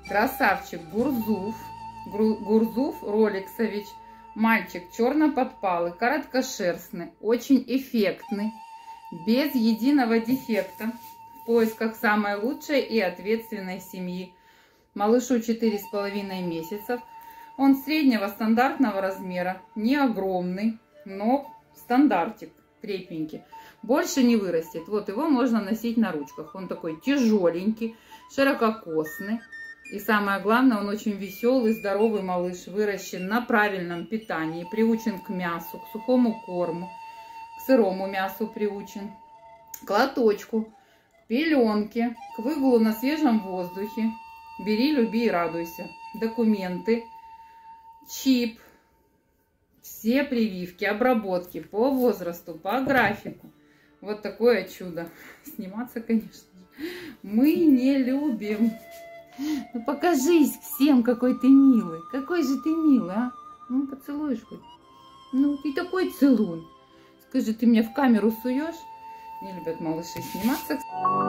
Красавчик Гурзуф, Гурзуф Роликсович. Мальчик черно-подпалый, короткошерстный, очень эффектный, без единого дефекта, в поисках самой лучшей и ответственной семьи. Малышу 4,5 месяцев. Он среднего стандартного размера, не огромный, но стандартик, крепенький. Больше не вырастет. Вот его можно носить на ручках. Он такой тяжеленький, ширококосный. И самое главное, он очень веселый, здоровый малыш, выращен на правильном питании, приучен к мясу, к сухому корму, к сырому мясу приучен, к лоточку, к пеленке, к выгулу на свежем воздухе. Бери, люби и радуйся. Документы, чип, все прививки, обработки по возрасту, по графику. Вот такое чудо. Сниматься, конечно же, мы не любим. Ну покажись всем, какой ты милый. Какой же ты милый, а? Ну поцелуешь хоть. Ну ты такой целун. Скажи, ты меня в камеру суешь? Не любят малыши сниматься.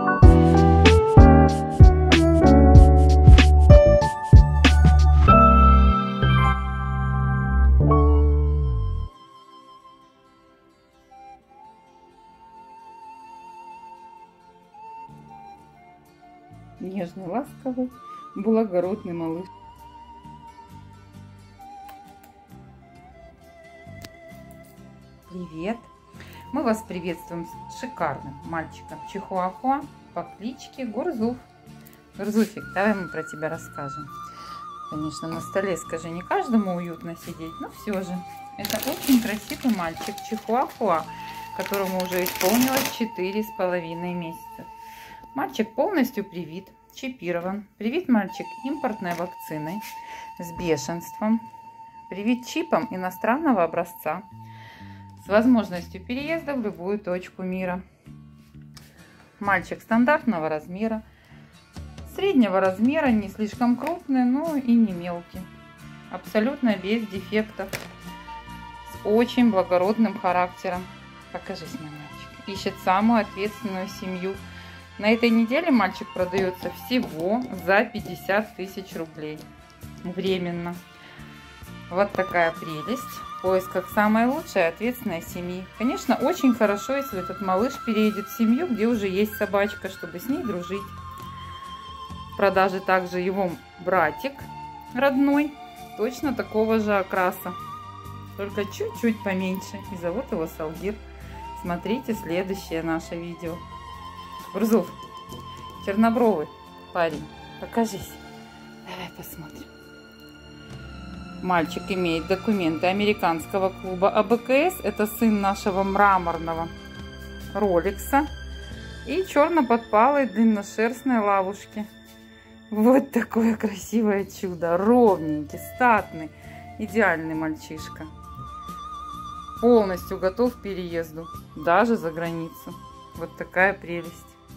Нежный, ласковый, благородный малыш. Привет! Мы вас приветствуем с шикарным мальчиком чихуахуа по кличке Гурзуф. Гурзуфик, давай мы про тебя расскажем. Конечно, на столе, скажи, не каждому уютно сидеть, но все же. Это очень красивый мальчик чихуахуа, которому уже исполнилось 4,5 месяца. Мальчик полностью привит, чипирован. Привит мальчик импортной вакциной с бешенством. Привит чипом иностранного образца с возможностью переезда в любую точку мира. Мальчик стандартного размера, среднего размера, не слишком крупный, но и не мелкий. Абсолютно без дефектов, с очень благородным характером. Покажись мне, мальчик. Ищет самую ответственную семью. На этой неделе мальчик продается всего за 50 тысяч рублей. Временно. Вот такая прелесть. В поисках самой лучшей ответственной семьи. Конечно, очень хорошо, если этот малыш переедет в семью, где уже есть собачка, чтобы с ней дружить. В продаже также его братик родной, точно такого же окраса, только чуть-чуть поменьше. И зовут его Салгир. Смотрите следующее наше видео. Гурзуф, чернобровый парень, покажись. Давай посмотрим. Мальчик имеет документы американского клуба АБКС. Это сын нашего мраморного Роликса. И черно-подпалой длинношерстной лавушки. Вот такое красивое чудо. Ровненький, статный, идеальный мальчишка. Полностью готов к переезду, даже за границу. Вот такая прелесть.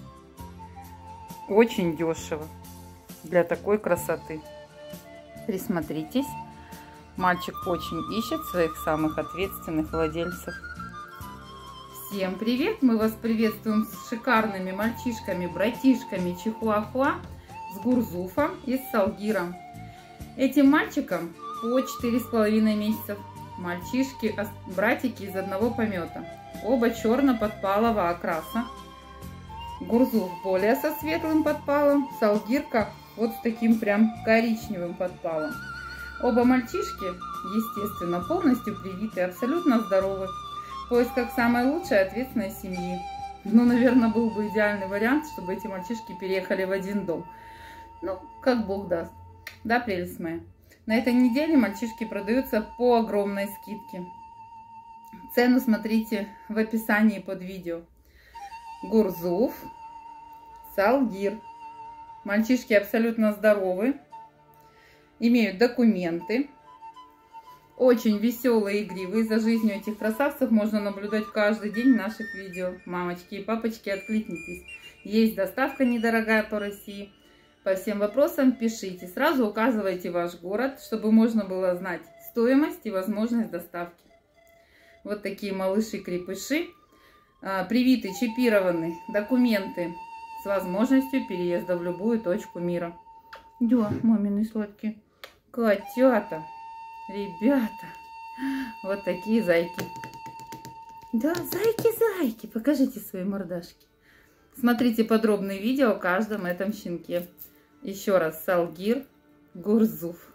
Очень дешево для такой красоты. Присмотритесь. Мальчик очень ищет своих самых ответственных владельцев. Всем привет! Мы вас приветствуем с шикарными мальчишками, братишками чихуахуа, с Гурзуфом и с Салгиром. Этим мальчикам по 4,5 месяцев. Мальчишки, братики из одного помета. Оба черно-подпалого окраса. Гурзуф более со светлым подпалом, Салгир как вот с таким прям коричневым подпалом. Оба мальчишки, естественно, полностью привиты, абсолютно здоровы. В поисках самой лучшей ответственной семьи. Ну, наверное, был бы идеальный вариант, чтобы эти мальчишки переехали в один дом. Ну, как Бог даст. Да, прелесть моя? На этой неделе мальчишки продаются по огромной скидке. Цену смотрите в описании под видео. Гурзуф, Салгир. Мальчишки абсолютно здоровы, имеют документы, очень веселые, игривые. За жизнью этих красавцев можно наблюдать каждый день в наших видео. Мамочки и папочки, откликнитесь. Есть доставка недорогая по России. По всем вопросам пишите. Сразу указывайте ваш город, чтобы можно было знать стоимость и возможность доставки. Вот такие малыши-крепыши. Привиты, чипированы, документы с возможностью переезда в любую точку мира. Да, мамины сладкие котята. Ребята, вот такие зайки. Да, зайки-зайки. Покажите свои мордашки. Смотрите подробные видео о каждом этом щенке. Еще раз, Салгир Гурзуф.